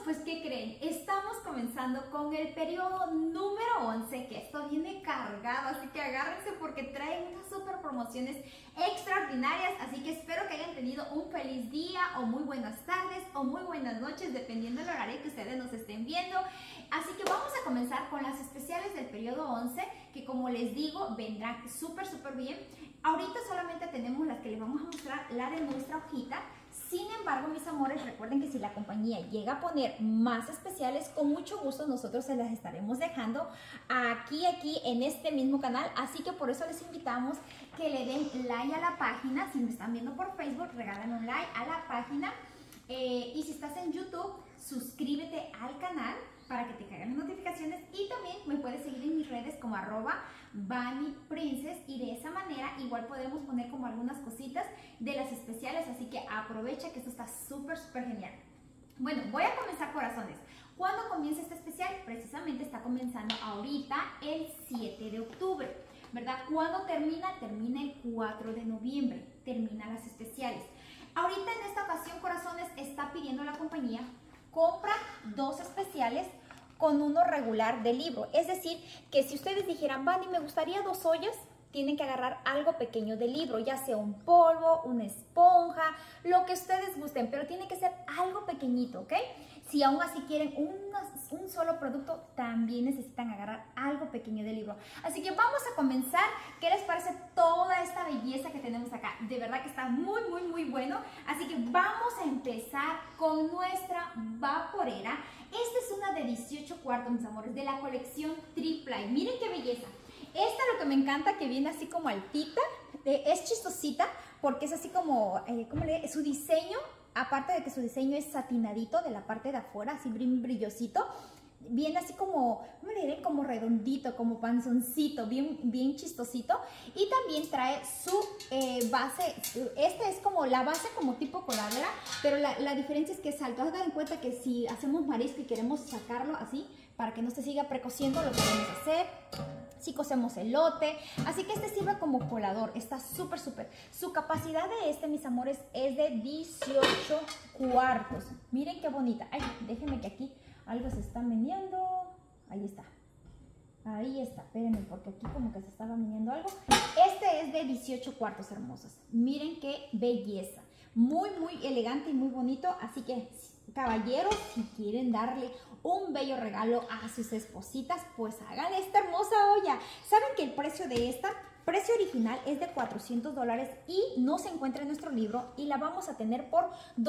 pues ¿qué creen? Estamos comenzando con el periodo número 11, que esto viene cargado, así que agárrense porque trae unas super promociones extraordinarias, así que espero que hayan tenido un feliz día o muy buenas tardes o muy buenas noches, dependiendo del horario que ustedes nos estén viendo. Así que vamos a comenzar con las especiales del periodo 11, que como les digo, vendrán súper bien. Ahorita solamente tenemos las que les vamos a mostrar, la de nuestra hojita. Sin embargo, mis amores, recuerden que si la compañía llega a poner más especiales, con mucho gusto nosotros se las estaremos dejando aquí en este mismo canal. Así que por eso les invitamos que le den like a la página. Si me están viendo por Facebook, regalen un like a la página. Y si estás en YouTube, suscríbete al canal para que te caigan las notificaciones, y también me puedes seguir en mis redes como @BunnyPrincess, y de esa manera igual podemos poner como algunas cositas de las especiales, así que aprovecha que esto está súper genial. Bueno, voy a comenzar, corazones. ¿Cuándo comienza este especial? Precisamente está comenzando ahorita el 7 de octubre, ¿verdad? ¿Cuándo termina? Termina el 4 de noviembre, terminan las especiales. Ahorita en esta ocasión, corazones, está pidiendo la compañía compra 2 especiales con uno regular de libro. Es decir, que si ustedes dijeran, Bunny, me gustaría 2 ollas, tienen que agarrar algo pequeño de libro, ya sea un polvo, una esponja, lo que ustedes gusten, pero tiene que ser algo pequeñito, ¿ok? Si aún así quieren un solo producto, también necesitan agarrar algo pequeño de libro. Así que vamos a comenzar. ¿Qué les parece toda esta belleza que tenemos acá? De verdad que está muy bueno. Así que vamos a empezar con nuestra vaporera. Esta es una de 18 cuartos, mis amores, de la colección Triple. Miren qué belleza. Esta lo que me encanta, que viene así como altita, es chistosita porque es así como, su diseño, aparte de que su diseño es satinadito de la parte de afuera, así brillosito, viene así como, ¿cómo le diré? Como redondito, como panzoncito, bien chistosito. Y también trae su base. Esta es como la base como tipo coladera, pero la diferencia es que es alto. Hagan en cuenta que si hacemos marisco y queremos sacarlo así, para que no se siga precociendo, lo podemos hacer. Si cocemos elote, así que este sirve como colador, está súper. Su capacidad de este, mis amores, es de 18 cuartos. Miren qué bonita. Ay, déjenme que aquí algo se está meneando. Ahí está, espérenme, porque aquí como que se estaba meneando algo. Este es de 18 cuartos, hermosas. Miren qué belleza. Muy elegante y muy bonito, así que caballeros, si quieren darle un bello regalo a sus espositas, pues hagan esta hermosa olla. ¿Saben que el precio de esta, precio original, es de $400 y no se encuentra en nuestro libro, y la vamos a tener por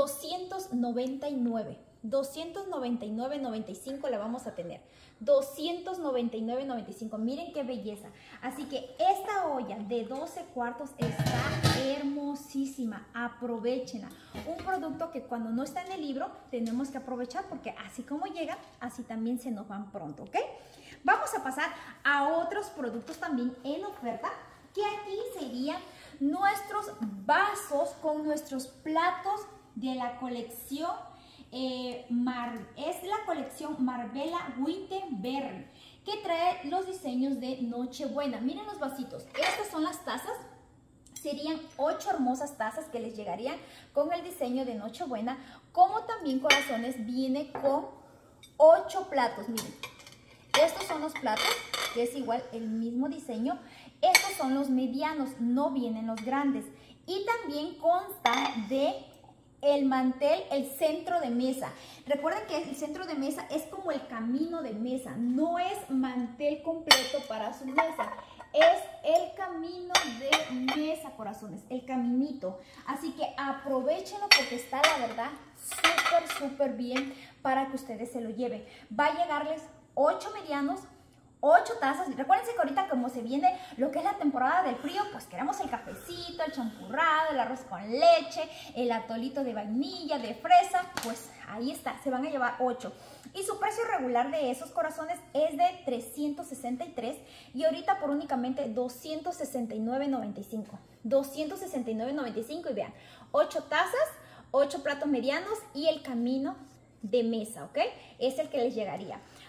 $299.95 la vamos a tener, $299.95. Miren qué belleza. Así que esta olla de 12 cuartos está hermosísima, aprovechenla. Un producto que cuando no está en el libro tenemos que aprovechar, porque así como llega, así también se nos van pronto, ¿ok? Vamos a pasar a otros productos también en oferta, que aquí serían nuestros vasos con nuestros platos de la colección es la colección Marbella Winterberry, que trae los diseños de Nochebuena. Miren los vasitos, estas son las tazas. Serían 8 hermosas tazas que les llegarían con el diseño de Nochebuena, como también, corazones, viene con 8 platos. Miren, estos son los platos, que es igual el mismo diseño. Estos son los medianos, no vienen los grandes. Y también consta de el mantel, el centro de mesa. Recuerden que el centro de mesa es como el camino de mesa, no es mantel completo para su mesa, es el camino de mesa, corazones, el caminito. Así que aprovechenlo porque está, la verdad, súper bien para que ustedes se lo lleven. Va a llegarles 8 medianos, 8 tazas. Recuérdense que ahorita, como se viene lo que es la temporada del frío, pues queremos el cafecito, el champurrado, el arroz con leche, el atolito de vainilla, de fresa. Pues ahí está, se van a llevar 8. Y su precio regular de esos, corazones, es de $363 y ahorita por únicamente $269.95. $269.95 y vean, 8 tazas, 8 platos medianos y el camino de mesa, ¿ok? Es el que les llegaría.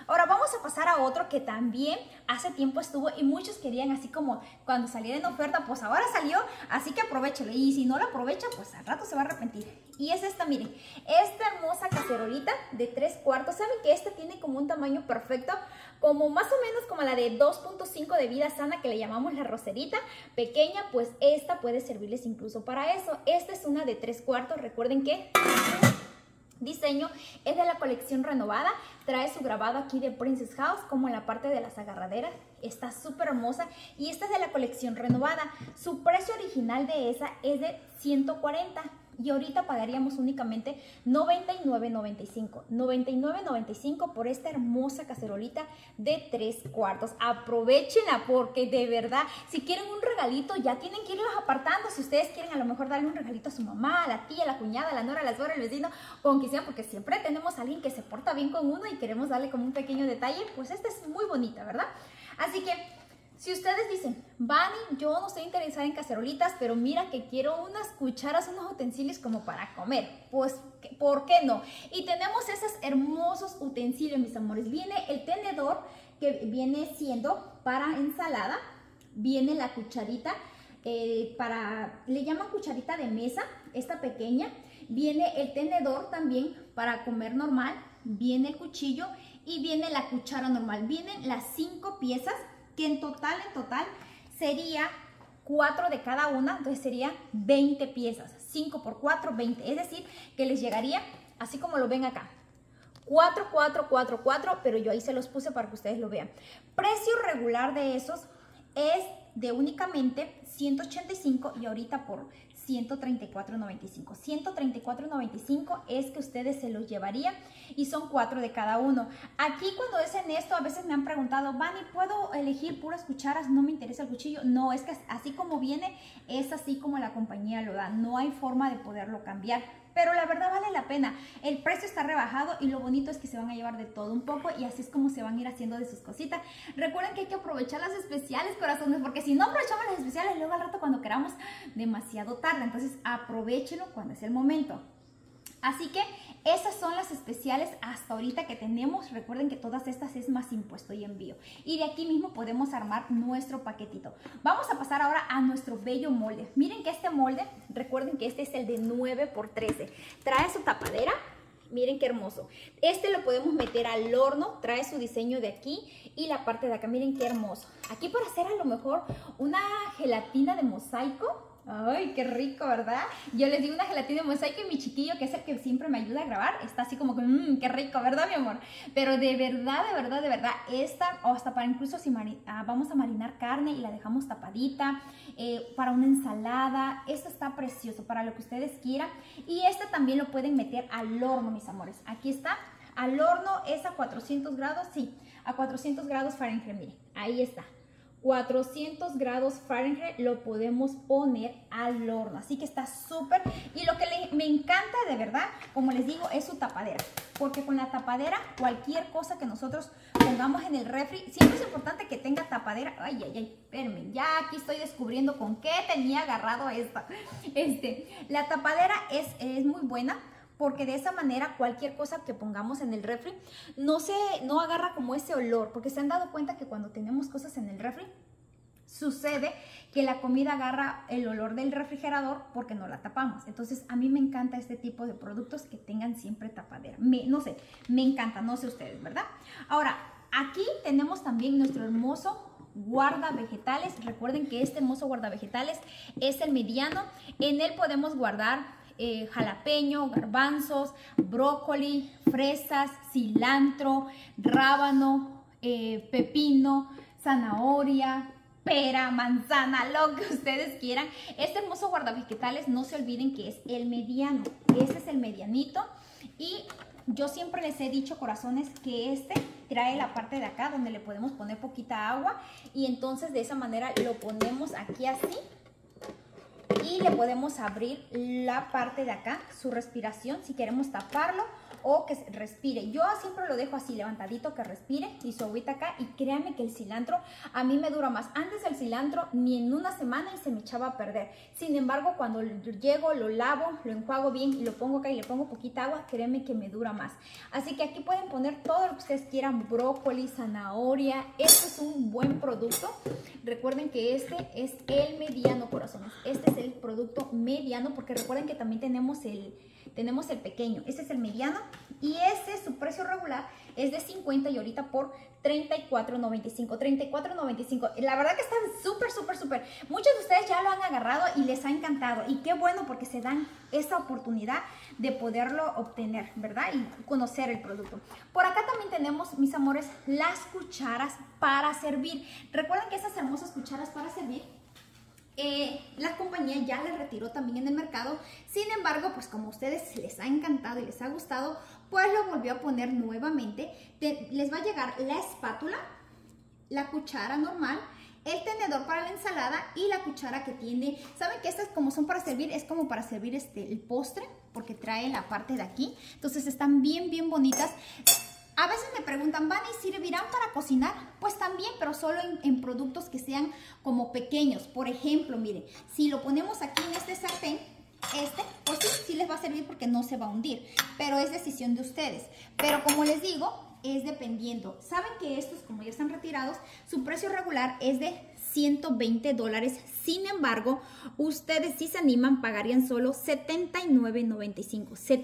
Ahora vamos a pasar a otro que también hace tiempo estuvo y muchos querían así como cuando saliera en oferta, pues ahora salió, así que aprovechalo. Y si no lo aprovecha, pues al rato se va a arrepentir. Y es esta, miren, esta hermosa cacerolita de 3/4. ¿Saben que esta tiene como un tamaño perfecto? Como más o menos como la de 2.5 de vida sana que le llamamos la roserita pequeña, pues esta puede servirles incluso para eso. Esta es una de 3/4. Recuerden que diseño es de la colección renovada, trae su grabado aquí de Princess House como en la parte de las agarraderas, está súper hermosa y esta es de la colección renovada. Su precio original de esa es de 140 y ahorita pagaríamos únicamente $99.95. $99.95 por esta hermosa cacerolita de 3/4. Aprovechenla porque de verdad, si quieren un regalito, ya tienen que irlos apartando. Si ustedes quieren a lo mejor darle un regalito a su mamá, a la tía, a la cuñada, a la nuera, a la suegra, al vecino, con quien sea, porque siempre tenemos a alguien que se porta bien con uno y queremos darle como un pequeño detalle, pues esta es muy bonita, ¿verdad? Así que si ustedes dicen, Vani, yo no estoy interesada en cacerolitas, pero mira que quiero unas cucharas, unos utensilios como para comer, pues, ¿por qué no? Y tenemos esos hermosos utensilios, mis amores. Viene el tenedor, que viene siendo para ensalada, viene la cucharita, le llaman cucharita de mesa, esta pequeña, viene el tenedor también para comer normal, viene el cuchillo y viene la cuchara normal. Vienen las 5 piezas, que en total sería 4 de cada una, entonces sería 20 piezas, 5 por 4, 20, es decir, que les llegaría, así como lo ven acá, 4, 4, 4, 4, pero yo ahí se los puse para que ustedes lo vean. Precio regular de esos es de únicamente 185 y ahorita por 134.95. 134.95 es que ustedes se los llevarían y son 4 de cada uno. Aquí cuando es en esto, a veces me han preguntado, Vani, ¿puedo elegir puras cucharas? No me interesa el cuchillo. No, es que así como viene, es así como la compañía lo da. No hay forma de poderlo cambiar. Pero la verdad vale la pena. El precio está rebajado y lo bonito es que se van a llevar de todo un poco y así es como se van a ir haciendo de sus cositas. Recuerden que hay que aprovechar las especiales, corazones, porque si no aprovechamos las especiales, luego al rato cuando queramos, demasiado tarde. Entonces aprovechenlo cuando es el momento. Así que esas son las especiales hasta ahorita que tenemos. Recuerden que todas estas es más impuesto y envío. Y de aquí mismo podemos armar nuestro paquetito. Vamos a pasar ahora a nuestro bello molde. Miren que este molde, recuerden que este es el de 9 por 13. Trae su tapadera. Miren qué hermoso. Este lo podemos meter al horno. Trae su diseño de aquí y la parte de acá. Miren qué hermoso. Aquí para hacer a lo mejor una gelatina de mosaico. Ay, qué rico, ¿verdad? Yo les di una gelatina de mosaico y mi chiquillo, que es el que siempre me ayuda a grabar, está así como que, qué rico, ¿verdad, mi amor? Pero de verdad, esta, o hasta para incluso si vamos a marinar carne y la dejamos tapadita, para una ensalada, esta está precioso, para lo que ustedes quieran. Y este también lo pueden meter al horno, mis amores. Aquí está, al horno es a 400 grados, sí, a 400 grados Fahrenheit, miren, ahí está. 400 grados Fahrenheit lo podemos poner al horno, así que está súper. Y lo que me encanta de verdad, como les digo, es su tapadera, porque con la tapadera cualquier cosa que nosotros pongamos en el refri, siempre es importante que tenga tapadera. Ay, espérenme, ya aquí estoy descubriendo con qué tenía agarrado esta. La tapadera es muy buena, porque de esa manera cualquier cosa que pongamos en el refri no agarra como ese olor, porque se han dado cuenta que cuando tenemos cosas en el refri sucede que la comida agarra el olor del refrigerador porque no la tapamos. Entonces a mí me encanta este tipo de productos que tengan siempre tapadera. No sé, me encanta, no sé ustedes, ¿verdad? Ahora, aquí tenemos también nuestro hermoso guarda vegetales. Recuerden que este hermoso guarda vegetales es el mediano. En él podemos guardar jalapeño, garbanzos, brócoli, fresas, cilantro, rábano, pepino, zanahoria, pera, manzana, lo que ustedes quieran. Este hermoso guardavegetales, no se olviden que es el mediano. Este es el medianito. Y yo siempre les he dicho, corazones, que este trae la parte de acá donde le podemos poner poquita agua. Y entonces de esa manera lo ponemos aquí así. Y le podemos abrir la parte de acá, su respiración, si queremos taparlo o que respire. Yo siempre lo dejo así levantadito, que respire, y su agüita acá, y créanme que el cilantro a mí me dura más. Antes el cilantro ni en una semana y se me echaba a perder. Sin embargo, cuando llego, lo lavo, lo enjuago bien y lo pongo acá y le pongo poquita agua, créanme que me dura más. Así que aquí pueden poner todo lo que ustedes quieran, brócoli, zanahoria. Esto es un buen producto. Recuerden que este es el mediano, corazones. Este es el producto mediano, porque recuerden que también tenemos el pequeño. Este es el mediano y ese, su precio regular es de 50 y ahorita por $34.95. $34.95. La verdad que están súper. Muchos de ustedes ya lo han agarrado y les ha encantado. Y qué bueno, porque se dan esa oportunidad de poderlo obtener, ¿verdad? Y conocer el producto. Por acá también tenemos, mis amores, las cucharas para servir. Recuerden que esas hermosas cucharas para servir, la compañía ya les retiró también en el mercado. Sin embargo, pues como a ustedes les ha encantado y les ha gustado, pues lo volvió a poner nuevamente. Les va a llegar la espátula, la cuchara normal, el tenedor para la ensalada y la cuchara que tiene. ¿Saben que estas como son para servir? Es como para servir el postre, porque trae la parte de aquí. Entonces están bien bonitas. A veces me preguntan, ¿van y servirán para cocinar? Pues también, pero solo en productos que sean como pequeños. Por ejemplo, miren, si lo ponemos aquí en este sartén, pues sí les va a servir porque no se va a hundir. Pero es decisión de ustedes. Pero como les digo, es dependiendo. Saben que estos, como ya están retirados, su precio regular es de $120. Sin embargo, ustedes, si se animan, pagarían solo $79.95.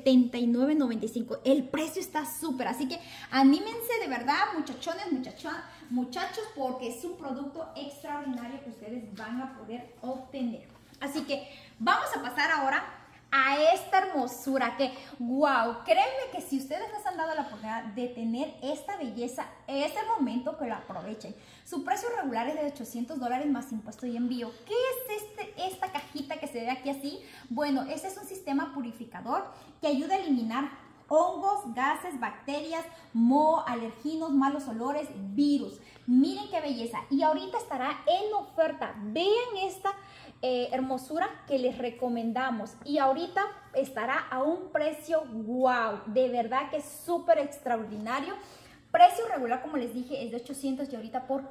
$79.95. El precio está súper, así que anímense de verdad, muchachones, muchachos, porque es un producto extraordinario que ustedes van a poder obtener. Así que vamos a pasar ahora a esta hermosura que, wow, créanme que si ustedes no se han dado la oportunidad de tener esta belleza, es el momento que lo aprovechen. Su precio regular es de $800 más impuesto y envío. ¿Qué es esta cajita que se ve aquí así? Bueno, este es un sistema purificador que ayuda a eliminar hongos, gases, bacterias, moho, alerginos, malos olores, virus. Miren qué belleza. Y ahorita estará en oferta. Vean esta hermosura que les recomendamos. Y ahorita estará a un precio wow. De verdad que es súper extraordinario. Precio regular, como les dije, es de 800 y ahorita por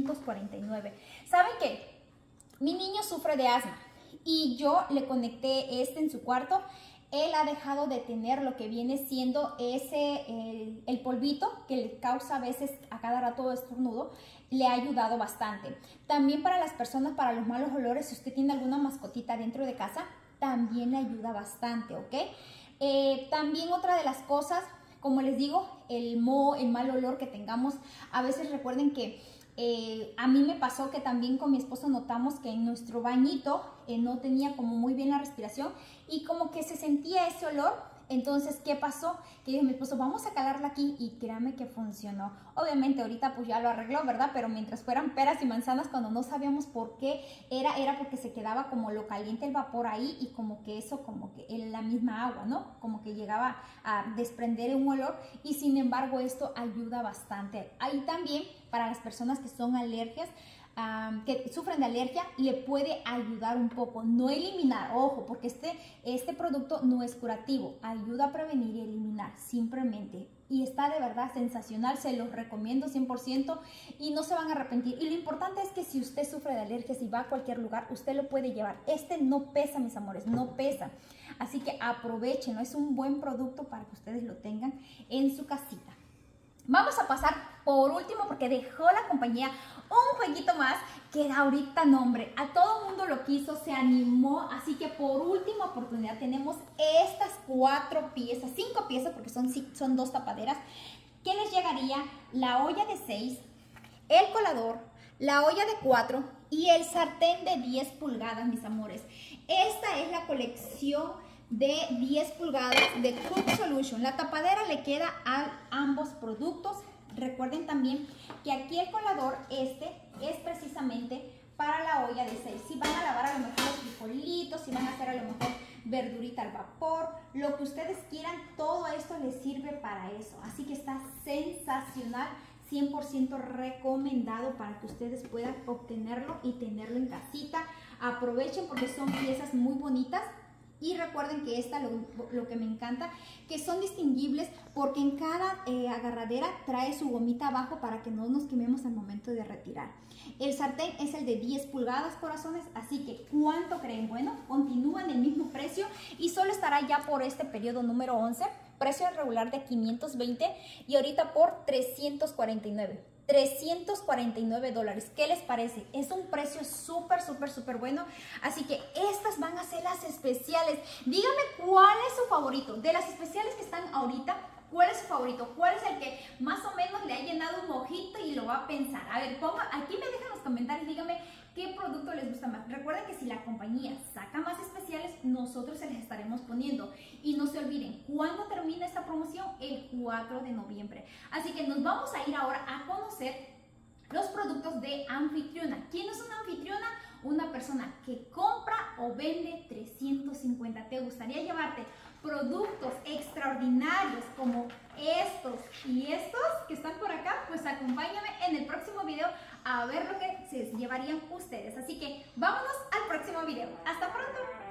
549. ¿Saben qué? Mi niño sufre de asma y yo le conecté en su cuarto. Él ha dejado de tener lo que viene siendo el polvito que le causa a veces a cada rato estornudo. Le ha ayudado bastante. También para las personas, para los malos olores, si usted tiene alguna mascotita dentro de casa, también le ayuda bastante, ¿ok? También otra de las cosas, como les digo, el moho, el mal olor que tengamos. A veces recuerden que a mí me pasó que también con mi esposo notamos que en nuestro bañito no tenía como muy bien la respiración y como que se sentía ese olor. Entonces, ¿qué pasó? Que dijo mi esposo, vamos a calarla aquí, y créanme que funcionó. Obviamente ahorita pues ya lo arregló, ¿verdad? Pero mientras fueran peras y manzanas, cuando no sabíamos por qué era porque se quedaba como lo caliente el vapor ahí y como que eso, como que en la misma agua, ¿no? Como que llegaba a desprender un olor y sin embargo esto ayuda bastante. Ahí también para las personas que son alergias, que sufren de alergia, le puede ayudar un poco, no eliminar, ojo, porque este producto no es curativo, ayuda a prevenir y eliminar simplemente, y está de verdad sensacional, se los recomiendo 100% y no se van a arrepentir. Y lo importante es que si usted sufre de alergias y va a cualquier lugar, usted lo puede llevar. No pesa, mis amores, no pesa, así que aprovechenlo, es un buen producto para que ustedes lo tengan en su casita. Vamos a pasar por último, porque dejó la compañía un jueguito más que da ahorita nombre. A todo el mundo lo quiso, se animó, así que por última oportunidad tenemos estas 5 piezas, porque son 2 tapaderas, que les llegaría la olla de 6, el colador, la olla de 4 y el sartén de 10 pulgadas, mis amores. Esta es la colección de 10 pulgadas de Cook Solution. La tapadera le queda a ambos productos. Recuerden también que aquí el colador es precisamente para la olla de 6. Si van a lavar a lo mejor los frijolitos, si van a hacer a lo mejor verdurita al vapor, lo que ustedes quieran, todo esto les sirve para eso. Así que está sensacional, 100% recomendado para que ustedes puedan obtenerlo y tenerlo en casita. Aprovechen porque son piezas muy bonitas. Y recuerden que esta lo que me encanta, que son distinguibles porque en cada agarradera trae su gomita abajo para que no nos quememos al momento de retirar. El sartén es el de 10 pulgadas, corazones, así que ¿cuánto creen? Bueno, continúa en el mismo precio y solo estará ya por este periodo número 11, precio regular de 520 y ahorita por 349. $349. ¿Qué les parece? Es un precio súper bueno. Así que estas van a ser las especiales. Díganme cuál es su favorito. De las especiales que están ahorita, ¿cuál es su favorito? ¿Cuál es el que más o menos le ha llenado un ojito y lo va a pensar? A ver, aquí me dejan en los comentarios, díganme qué producto les gusta más. Recuerden que si la compañía saca más especiales, nosotros se les estaremos poniendo. Y no se olviden, ¿cuándo termina esta promoción? El 4 de noviembre. Así que nos vamos a ir ahora a conocer los productos de Anfitriona. ¿Quién es una anfitriona? Una persona que compra o vende 350. ¿Te gustaría llevarte productos extraordinarios como estos y estos que están por acá? Pues acompáñame en el próximo video a ver lo que se llevarían ustedes. Así que vámonos al próximo video. ¡Hasta pronto!